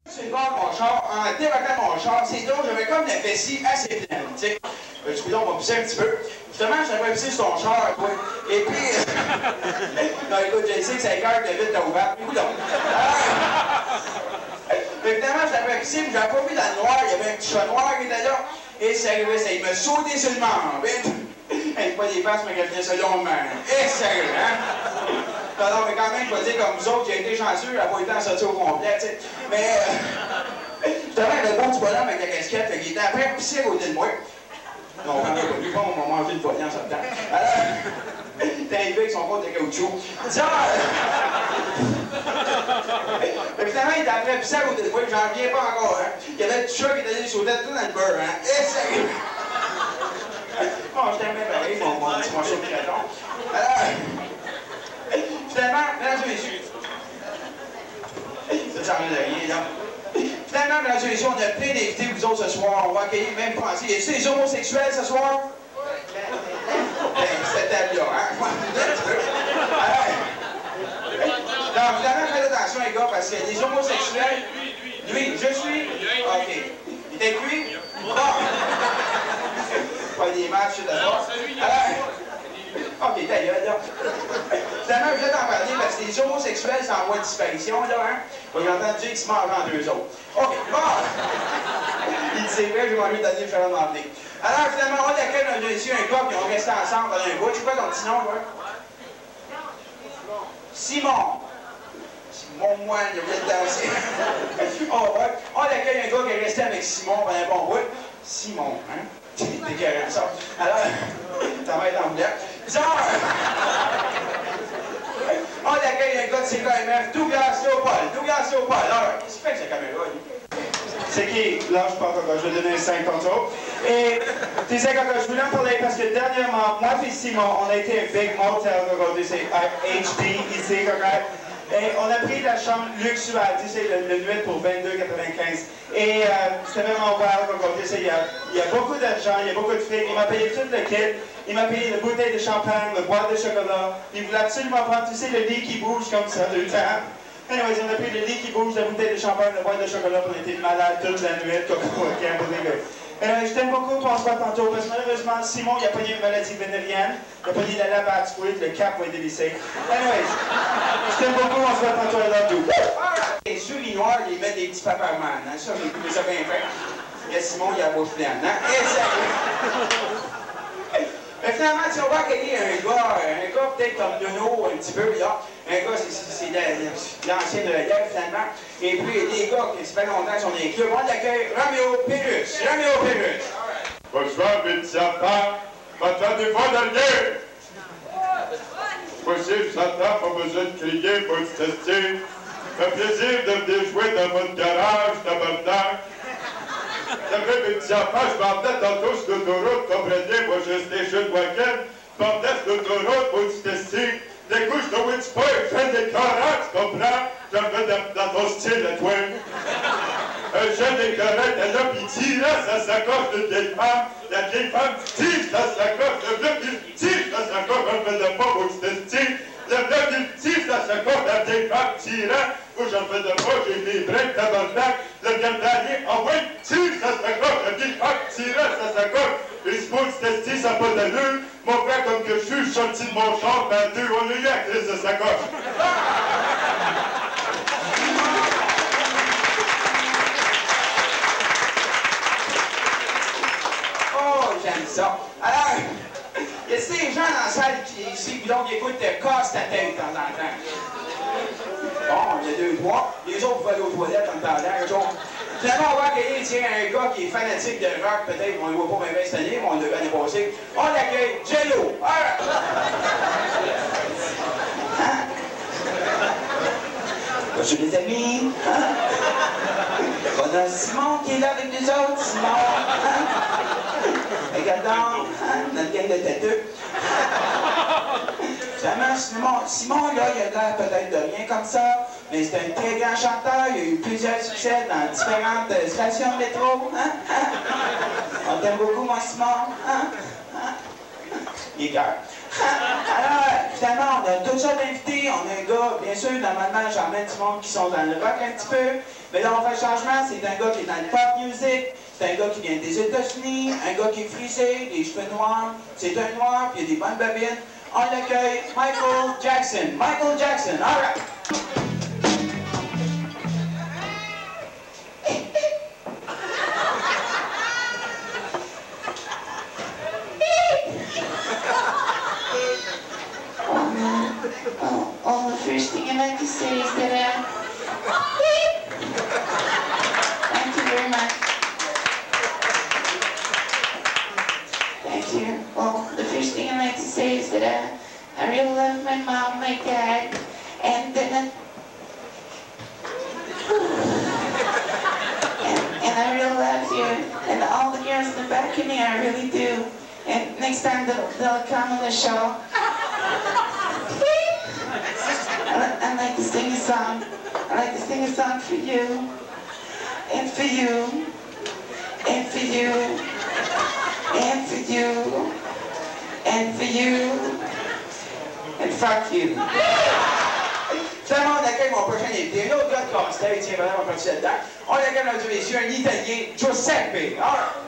Sur le bord de mon char, en débarquant mon char, c'est drôle, j'avais comme la vessie assez pleine, tu sais. Du coup, on va pousser un petit peu. Justement, j'avais pissé sur ton char, quoi. Et puis... non, écoute, je sais que c'est l'écart que vite t'as ouvert. Écoute donc. Évidemment, j'avais pissé, mais j'avais pas vu dans le noir, il y avait un petit chat noir qui était là. Et ça arrivait, ça, il m'a sauté sur le membre. Hey, pas des passes, mais qu'elle venait ça longuement. Et sérieux, hein? Non, mais quand même, je vais dire, comme vous autres, j'ai été chanceux, elle n'a pas eu le temps de sortir au complet, tu sais. Mais, justement, il y avait le bon petit bonhomme avec la casquette, il était après pissé à côté de moi. Non, quand même, lui, on m'a mangé une poignée en sortant. Alors, t'es arrivé avec son compte de caoutchouc. Disons, finalement, il était après pissé à côté de moi, j'en reviens pas encore, hein. Il y avait le chat qui était allé sauter tout dans le beurre, hein. Et sérieux. Bon, je t'aimais pareil, mon petit morceau de créton. Alors, finalement, mesdames et messieurs, ça ne sert à rien, là. Finalement, mesdames et messieurs, on a plein d'invités, vous autres, ce soir. On va accueillir même Français. Y a-t-il des homosexuels ce soir? Ben, cette table-là, hein? Alors, non, finalement, faites attention, les gars, parce qu'il y a des homosexuels. Lui, je suis. OK. Il est avec lui? Bon. Pas des matchs d'abord. Alors, OK, ta gueule, là. Finalement, je vais t'en parler parce que les homosexuels sont en voie de disparition, là, hein. J'ai entendu dire qu'ils se mangent entre eux autres. OK, bon. Il dit, c'est vrai, j'ai envie de donner le faire m'emmener. Alors, finalement, on accueille un monsieur, un gars, qui ont resté ensemble dans un bout. C'est quoi ton petit nom, toi? Simon. Simon Moine, il vient de danser. On accueille un gars qui est resté avec Simon pendant un bon bout. Simon, hein? C'est dégueulasse, ça. Alors, ça va être en blanc. Disons, on accueille un gars de CKMF, Douglas Léopold. Douglas Léopold. Alors, qu'est-ce qu'il fait avec sa caméra, lui? C'est qui? Là, je pense que je vais donner 5 tantôt. Et tu sais, quand je voulais en parler, parce que dernièrement, moi et Simon, on a été un big motel, regardez, c'est HD ici, correct? Et on a pris la chambre luxueuse, tu sais, le nuit pour 22,95. Et c'était vraiment wild, regardez, il y a beaucoup d'argent, il y a beaucoup de fric. Il m'a payé tout le kit. Il m'a payé la bouteille de champagne, le boîte de chocolat. Il voulait absolument prendre, tu sais, le lit qui bouge comme ça, tout le temps. Anyways, on a pris le lit qui bouge, la bouteille de champagne, le boîte de chocolat, on était malades toute la nuit, comme on can't believe it. Je t'aime beaucoup, on se voit tantôt, parce que malheureusement, Simon, il a pogné une maladie vénérienne, il a pogné la labatouille, le cap va être dévissé. Anyways, je t'aime beaucoup, on se voit tantôt, I love you. Les souris noirs, ils mettent des petits paparman, hein, ça, j'ai trouvé ça bien fait. Et Simon, il a la bouche pleine, hein. Et ça... Mais finalement, si on va accueillir un gars peut-être comme Nuno, un petit peu, là. Un gars, c'est l'ancien de la guerre, finalement. Et puis, il y a des gars qui, ça fait longtemps qu'ils sont dans les clubs. On l'accueille, Roméo Pérus. Roméo Pérus. Bonsoir, mes petits enfants. M'entendez pas dans le gueule? Possible, j'entends, pas besoin de crier, pas de tester. Ça fait plaisir de venir jouer dans votre garage, tabarnak. Ça fait mes petits enfants, je m'en venais tantôt sur l'autoroute, comprenez, moi je station wagon, je m'en venais sur l'autoroute, moi du testing. D'un coup, je trouvais du pas, je fais des carottes, tu comprends? J'en fais dans ton style, à toi. Un jeune des carottes, elle a pis tire sa sacoche de vieille femme. La vieille femme tire sa sacoche, le vieux qui tire sa sacoche, j'en faisais pas, moi du testing. Le vieux qui tire sa sacoche, la vieille femme tirant. Moi, j'en faisais pas, j'ai des breaks, tabarnak. Le gardien, envoie, tire sa sacoche, la vieille femme tirant sa sacoche. Les spots du testi, ça n'a pas d'allure. Mon frère, comme que je suis sorti de mon char, ben deux, on a eu la crise de sacoche. Oh, j'aime ça. Alors, il y a ces gens dans la salle ici qui écoutent casse ta tête de temps en temps. Bon, il y a 2, 3. Les autres vont aller aux toilettes en attendant. Finalement, on va accueillir un gars qui est fanatique de rock, peut-être, on ne le voit pas bien cette année, mais on l'a vu l'année passée. On l'accueille, Jello! Bonjour les amis! On a Simon qui est là avec nous autres, Simon! Regardons, notre gang de têteux. Finalement, Simon, là, il a l'air peut-être de rien comme ça, mais c'est un très grand chanteur. Il a eu plusieurs succès dans différentes stations de métro. On t'aime beaucoup, mon Simon. Il est cœur. Alors, finalement, on a toutes sortes d'invités. On a un gars, bien sûr, normalement, j'emmène du monde qui sont dans le rock un petit peu. Mais là, on fait un changement. C'est un gars qui est dans le pop music. C'est un gars qui vient des États-Unis. Un gars qui est frisé, des cheveux noirs. C'est un noir, puis il y a des bonnes babines. On l'accueille, Michael Jackson. Michael Jackson, all right. Oh, the first thing I'd like to say is that, thank you very much. Thank you. Well, the first thing I'd like to say is that I really love my mom, my dad, and then, and I really love you, and all the girls in the balcony, I really do. And next time they'll come on the show. I'd like to sing a song. I'd like to sing a song for you, and for you, and for you, and for you, and for you, and fuck you. Finalement, on accueille mon prochain invité, un autre gars de Casse-Tête, tiens, vraiment, on continue là-dedans. On accueille, mesdames et messieurs, un Italien, Giuseppe.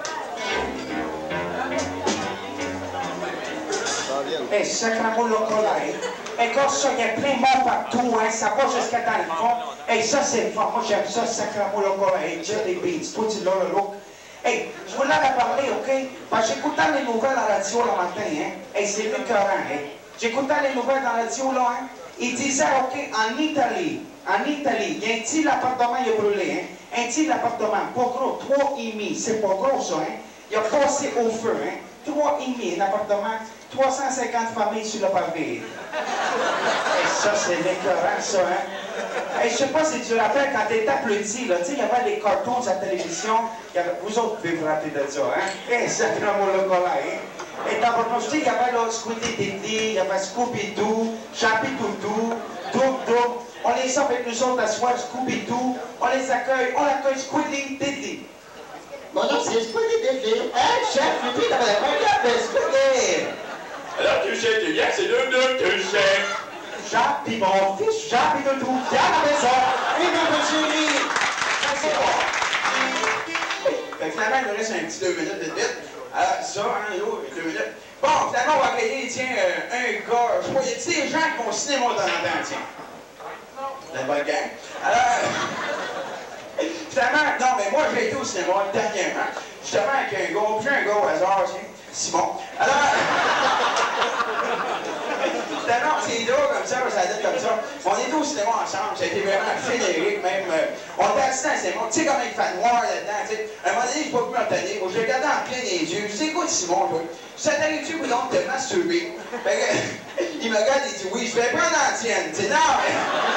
Eh, sacrément le collet. Et quand ça, il y a plein de monde partout, hein, ça va jusqu'à dans le fond. Et ça, c'est le fond. Moi, j'aime ça, sacrément le collet. Jelly beans, tout c'est là, le look. Hey, je voulais en parler, OK? Parce que j'écoutais les nouvelles à la radio le matin, hein. Et c'est écœurant, hein. J'écoutais les nouvelles dans la radio, là, hein. Ils disaient, OK, en Italie, il y a un petit appartement, il a brûlé, hein. Un petit appartement, pas gros, 3,5. C'est pas gros, ça, hein. Il a passé au feu, hein. 3,5, un appartement, 350 familles sur le pavé. Et ça, c'est l'écœurant, ça, hein. Et je sais pas si tu te rappelles, quand t'étais petit, là, tu sais, il y avait les cartons à la télévision, vous autres pouvez vous rappeler de ça, hein. Et ça, finalement, le collet, hein. Et dans votre il y avait là, Squiddy Diddy, il y avait Scooby-Doo, Chapi-Doudou, Doum-Doum. On les sort avec nous autres à soir, Scooby-Doo. On les accueille, on accueille Squiddy Diddy. Mon nom, c'est Squiddy Diddy. Hein, chef, lui, t'avais la première de Squiddy. Alors, tu sais, tu viens, c'est Doudou, tu sais. Jacques, pis mon fils, Jacques, pis Doudou, viens à la maison. Et nous, petit lit. C'est bon. Fait que finalement, il nous reste un petit 2 minutes de vite. Ça, hein, yo, 2 minutes. Bon, finalement, on va accueillir, tiens, un gars, je sais pas, y a des gens qui vont au cinéma de temps en temps, tiens? La bonne gang. Alors, finalement, non, mais moi, j'ai été au cinéma dernièrement, justement avec un gars, puis un gars au hasard, tiens, Simon. Alors, finalement, c'est drôle comme ça donne comme ça. On était au cinéma ensemble, ça a été vraiment fédérique, même. On était assis dans le cinéma, tu sais comment il fait noir là-dedans, tu sais. À un moment donné, j'ai pas pu me tenir. Je l'ai regardé en plein les yeux. Je dis, écoute, Simon, toi, ça t'arrive-tu, ou donc, de masturber? Fait que, il me regarde, il dit, oui, je vais prendre l'antienne. Tu sais, non, mais.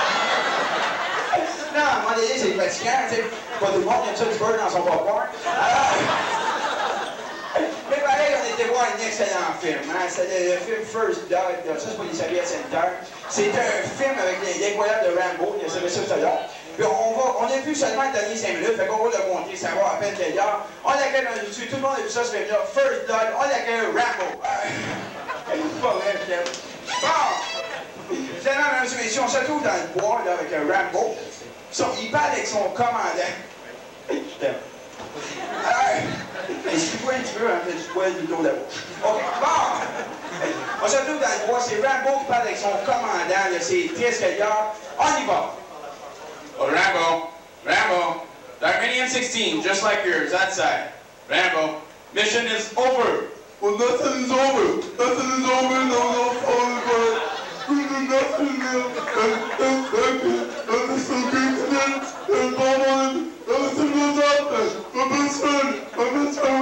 Non, à un moment donné, c'est fatigant, tu sais. Pas tout le monde aime ça du beurre dans son popcorn. Alors. Mais pareil, on était voir un excellent film. Hein? C'était le film First Blood. Ça, c'est pas des Soviets sanitaires. C'est un film avec l'incroyable de Rambo. Il y a Sylvester Stallone. Puis on a vu seulement les dernières 5 minutes. Fait qu'on va le montrer, savoir à peine quelle heure. On l'accueille dans YouTube. Tout le monde a vu ça, ce film-là. First Blood. On l'accueille Rambo. Pas vrai, Pierre. Bon. Finalement, mesdames et messieurs, on se retrouve dans le bois là, avec un Rambo. Il parle avec son commandant. Je t'aime. Explique-moi un petit peu, hein, fais du poil du dos de la bouche. OK, bon! On se retrouve dans le bois, c'est Rambo qui parle avec son commandant, c'est triste ailleurs. On y va! Oh, Rambo, Darmanium 16, just like yours, that side. Rambo, mission is over. Well, nothing is over. Nothing is over, no, but nothing is